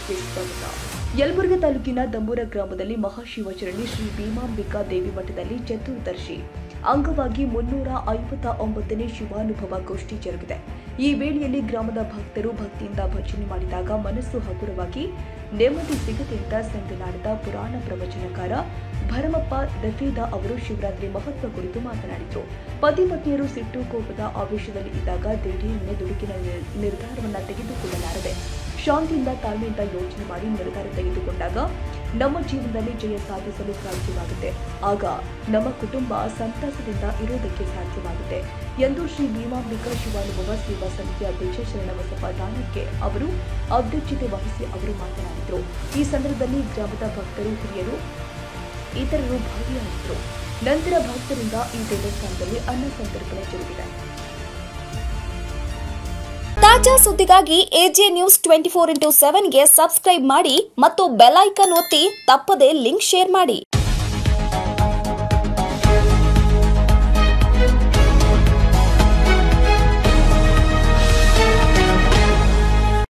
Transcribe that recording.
ನ್ಯೂಸ್ಗೆ ಸ್ವಾಗತ. ಯಲಬುರ್ಗಾ ತಾಲೂಕಿನ ದಮ್ಮೂರ ಗ್ರಾಮದಲ್ಲಿ ಮಹಾಶಿವಚರಣಿ ಶ್ರೀ ಭೀಮಾಂಬಿಕಾ ದೇವಿ ಮಠದಲ್ಲಿ ಚತುರ್ದಶಿ ಅಂಗವಾಗಿ 359ನೇ ಶಿವಾನುಭವ ಗೋಷ್ಠಿ ಜರುಗಿದೆ. ಈ ವೇಳೆಯಲ್ಲಿ ಗ್ರಾಮದ ಭಕ್ತರು ಭಕ್ತಿಯಿಂದ ಭಜನೆ ಮಾಡಿದಾಗ ಮನಸ್ಸು ಹಗುರವಾಗಿ ನೆಮ್ಮದಿ ಸಿಗದೆ ಅಂತ ಸಂಗನಾಡಿದ ಪುರಾಣ ಪ್ರವಚನಕಾರ ಭರಮಪ್ಪ ದಫೇದ ಅವರು ಶಿವರಾತ್ರಿ ಮಹತ್ವ ಕುರಿತು ಮಾತನಾಡಿದರು. ಪತಿ ಪತ್ನಿಯರು ಸಿಟ್ಟು ಕೋಪದ ಆವೇಶದಲ್ಲಿ ಇದ್ದಾಗ ದಿಢೀರನೆ ದುಡುಕಿನ ನಿರ್ಧಾರವನ್ನು ತೆಗೆದುಕೊಳ್ಳಲಾರದೆ ಶಾಂತಿಯಿಂದ ತಾಳ್ಮೆಯಿಂದ ಯೋಚನೆ ಮಾಡಿ ನಿರ್ಧಾರ ತೆಗೆದುಕೊಂಡಾಗ ನಮ್ಮ ಜೀವನದಲ್ಲಿ ಜಯ ಸಾಧಿಸಲು ಸಾಧ್ಯವಾಗುತ್ತೆ. ಆಗ ನಮ್ಮ ಕುಟುಂಬ ಸಂತಸದಿಂದ ಇರೋದಕ್ಕೆ ಸಾಧ್ಯವಾಗುತ್ತೆ ಎಂದು ಶ್ರೀ ಭೀಮಾಂಬಿಕಾ ಶಿವಾನುಭವ ಸೇವಾ ಸಮಿತಿಯ ಅಧ್ಯಕ್ಷ ಶರಣಬಸಪ್ಪ ದಾನಕ್ಕೆ ಅವರು ಅಧ್ಯಕ್ಷತೆ ವಹಿಸಿ ಅವರು ಮಾತನಾಡಿದರು. ಈ ಸಂದರ್ಭದಲ್ಲಿ ಗ್ರಾಮದ ಭಕ್ತರು, ಹಿರಿಯರು, ಇತರರು ಭಾಗಿಯಾಗಿದ್ದರು. ನಂತರ ಭಕ್ತರಿಂದ ಈ ದೇವಸ್ಥಾನದಲ್ಲಿ ಅನ್ನ ಸಂತರ್ಪಣೆ ಜರುಗಿದೆ. ತಾಜಾ ಸುದ್ದಿಗಾಗಿ ಎಜೆ ನ್ಯೂಸ್ 24x7ಗೆ ಸಬ್ಸ್ಕ್ರೈಬ್ ಮಾಡಿ ಮತ್ತು ಬೆಲ್ ಐಕಾನ್ ಒತ್ತಿ ತಪ್ಪದೇ ಲಿಂಕ್ ಶೇರ್ ಮಾಡಿ.